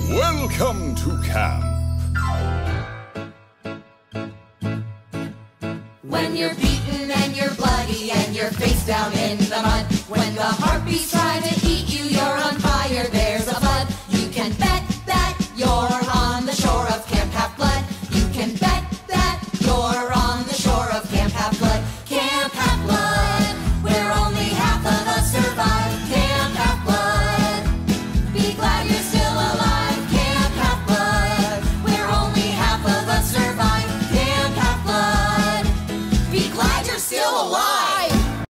Welcome to camp. When you're beaten and you're bloody and you're face down in the mud,